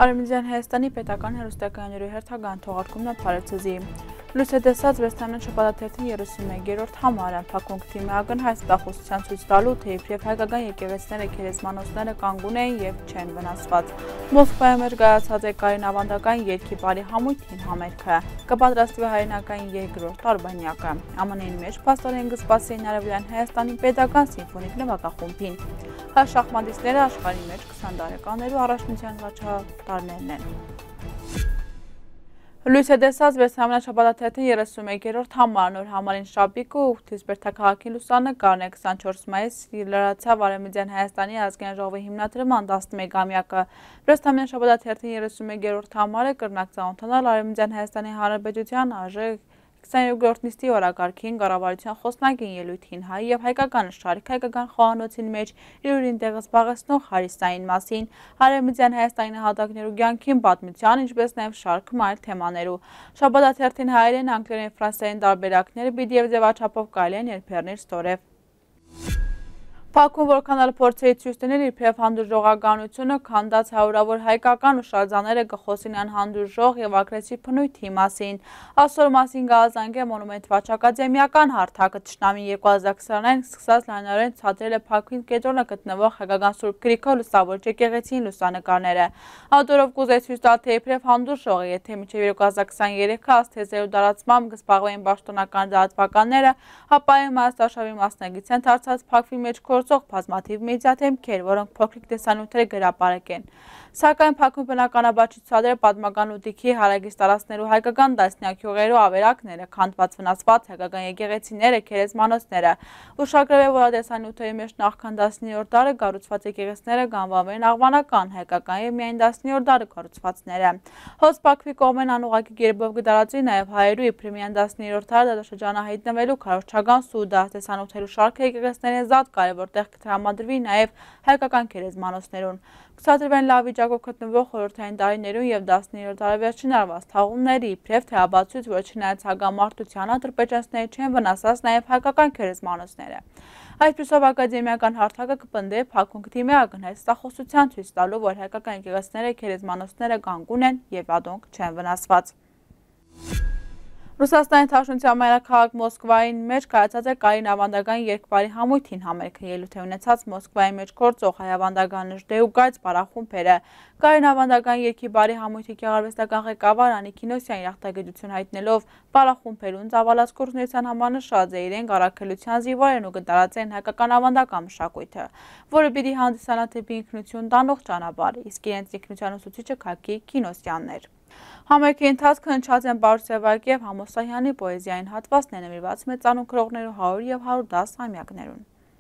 Արևմտյան Հայաստանի պետական հեռուստակայանների հերթական թողարկումն ապարեցզի։ Լույս է տեսած Վեսթամյան շաբաթաթերթի 31-րդ համարը փակում թիմի ակնհայտ ստախոսության ցույց տալու, թե իբրև հայկական եկեղեցիները քերեզմանոցները կանգուն էին եւ չեն վնասված։ Մոսկվայում ներկայացած է Կարին ավանդական երգի բարի համույթին համերգը։ Կպատրաստվի հայրենական երկրորդ տարբանյակը։ ԱՄՆ-ի մեջ փաստորեն կսպասեին Արևելյան Հայաստանի պետական սիմֆոնիկ նվագախումբին։ Հայ շախմատիստները աշխարհի մեջ 20 տարեկաններու առաջնության վաճառատարներն են։ Լույս է տեսած Վեսթամյան շաբաթաթերթի 31-րդ համարն օր համարին շաբիկը ուղղթից բերդաքաղաքի լուսանկարն է 24 մայիս լրացավ Արևմտյան Հայաստանի ազգային ժողովի հիմնադրման 11-ամյակը։ Վեսթամյան շաբաթաթերթի 31-րդ համարը կրնակ ծանոթանալ Արևմտյան Հայաստանի Հանրապետության ԱԺ 27-րդ նիստի օրակարգին կառավարության խոսնակին ելույթին հայ եւ հայկական շարք հայկական խոհանոցին մեջ իրուրին տեղը զբաղեցնող հարիստային մասին, Արևմտյան Հայաստանի նահատակներու կյանքին պատմության, ինչպես նաեւ շարք այլ թեմաներու։ Շաբաթաթերթին հայերեն, անգլերեն, ֆրանսերեն տարբերակները պիտի եւ ձևաչափով կարելի են երբերներ ստորև։ Փակում որքան էլ փորձեի ցույց տնել իբրև հանդուրժողականությունը, քանդած հարյուրավոր հայկական ուշարձանները կխոսին անհանդուրժող եւ ագրեսիվ բնույթի մասին։ Այսօր մասին կհազանգե Մոնումենտ վաճակադեմիական հարթակը Թշնամի 2020-ին սկսած լայնորեն ցածրել է Փակվին կենտրոնը գտնվող հայկական Սուրբ Գրիգոր լուսավոր եկեղեցին լուսանկարները։ Ավտորով կուզե ցույց տալ, թե իբրև հանդուրժող է, եթե մինչև 2023-ը ասթեզերու տարածմամբ կզբաղվեն պաշտոնական դատվականները, ապա Հայաստաշավի մասնագիտ են դարձած Փակվի մեջ բազմաթիվ մեդիաթեմքեր, որոնք փոքրիկ տեսանյութեր գրապարակեն։ Սակայն Փակում բնականաբար չի ցուցադրել պատմական ուտիքի հարագից տարածքներու հայկական դասնյակ յուղերու ավերակները, քանդված վնասված հայկական եկեղեցիները, քերեզմանոցները։ Ուշագրավ է, որ տեսանյութերի մեջ նախքան 19-րդ դարը կառուցված եկեղեցիները կանվանվեն աղվանական, հայկական եւ միայն 19-րդ դարը կառուցվածները։ Հոց Փակվի կողմեն անուղակի կերպով կդարածվի նաեւ հայերու իբրեմյան 19-րդ դարը դաշրջանը հայտնվելու քարոզչական սուդա տեսանյութերու շարքը եկեղեցիների զատ կարևոր տեղ կտրամադրվի նաեւ հայկական քերեզմանոցներուն։ Կցածրվեն լավ վիճակով գտնվող խորհրդային տարիներուն եւ 19-րդ դարավերջին արված թաղումների, իբրև թե ապացույց, որ չնայած հագամարտությանը տրպեջանցիները չեն վնասած նաեւ հայկական քերեզմանոցները։ Այսպիսով ակադեմիական հարթակը կպնդե Փակում թիմի ակնհայտ ստախոսության ցույց տալու, որ հայկական եկեղեցիները քերեզմանոցները կանգուն են եւ ադոնք չեն վնասված։ Ռուսաստանի Թաշնության մայրաքաղաք Մոսկվային մեջ կայացած է Կարին ավանդական երկբարի համույթին համերգը ելույթ է ունեցած Մոսկվայի մեջ գործող հայ ավանդական նժդեուգայց բարախումբերը։ Կարին ավանդական երկի բարի համույթի գեղարվեստական ղեկավար Անիկ Կինոսյան իր ախտագիտություն հայտնելով բարախումբերուն ծավալած գործունեության համար նշած է իրենք առաքելության զինվորեն ու կտարածեն հայկական ավանդական մշակույթը, որը պիտի հանդիսանա դեպի ինքնություն տանող ճանապարհ, իսկ իրենց ինքնության ուսուցիչը Քակի Կինոսյանն էր։ Համերգի ընթացքը հնչած են Պարուս Սևակ եւ Համոսայանի պոեզիային հատվածներ նվիրված մեծանուն գրողներու 100 եւ 110 ամյակներուն։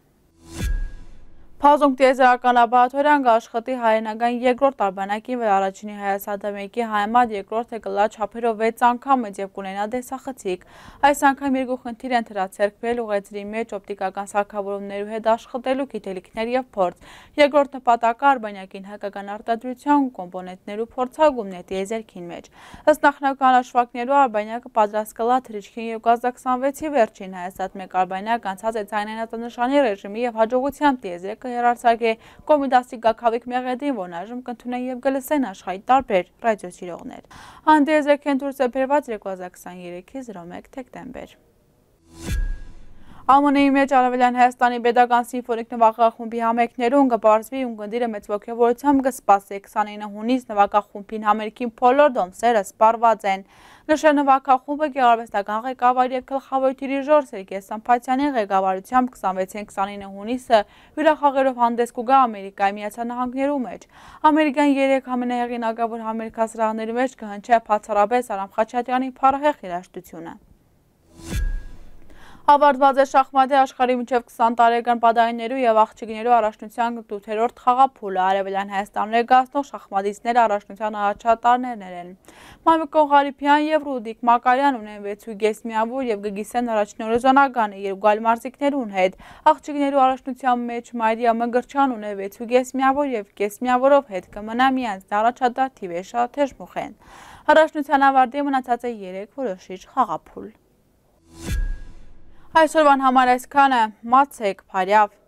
Փազունք տիեզերական լաբորատորիան կաշխատի հայերենական երկրորդ տարբանակին վրա առաջինի հայասադամեկի հայմատ երկրորդը կլա չափերով 6 անգամ մեծ եւ կունենա տեսախցիկ։ Այս անգամ երկու խնդիր են դրացերկվել ուղեծրի մեջ օպտիկական սարքավորումներու հետ աշխատելու գիտելիքներ եւ փորձ։ Երկրորդ նպատակը արբանյակին հայկական արտադրության կոմպոնենտներու փորձագումն է տիեզերքին մեջ։ Ըստ նախնական հաշվարկներու արբանյակը պատրաստ կլա թռիչքին 2026-ի վերջին հայասադամեկ արբանյակ անցած է ցայնայնացնշանի ռեժիմի եւ հաջողությամբ տիեզերք հեռարձակե Կոմիդասի Գաքավիկ Մեղեդին, որն այժմ կընդունեն եւ կլսեն աշխարհի տարբեր ռադիոսիրողներ։ Հանդիեզերքեն դուրս է բերված 2023-ի 01 դեկտեմբեր։ ԱՄՆ-ի մեջ Արևելյան Հայաստանի պետական սիմֆոնիկ նվագախումբի համերգներուն կպարզվի ունկնդիրը մեծ ոգևորությամբ կսպասի 29 հունիս նվագախումբին համերգին բոլոր դոմսերը սպառված են։ Նշել նվագախումբը գեղարվեստական ղեկավար եւ գլխավոր դիրիժոր Սերգեյ Սամփաթյանի ղեկավարությամբ 26-ին 29 հունիսը հյուրախաղերով հանդես կգա Ամերիկայի Միացյալ Նահանգներու մեջ։ Ամերիկան 3 ամենահեղինակավոր համերգասրահներու մեջ կհնչի բացառապես Արամ Խաչատրյանի փառահեղ երաժշտությունը։ Ավարտված է շախմատի աշխարհի մինչև 20 տարեկան պատայիներու եւ աղջիկներու առաջնության 8-րդ խաղափուլը Արևելյան Հայաստան ներկայացնող շախմատիստները առաջնության առաջատարներն են։ Մամիկոն Ղարիփյան եւ Ռուդիկ Մակարյան ունեն 6.5 միավոր եւ կգիսեն առաջին օրոզոնականը երկու այլ մարզիկներուն հետ։ Աղջիկներու առաջնության մեջ Մարիա Մգրչյան ունի 6.5 միավոր եւ 5 միավորով հետ կմնա միանց առաջատար Թիվեշա Թեժմուխեն։ Առաջնության ավարտի մնացած է 3 որոշիչ խաղափուլ։ Այսօրվան համար այսքանը, մացեք, փարյավ։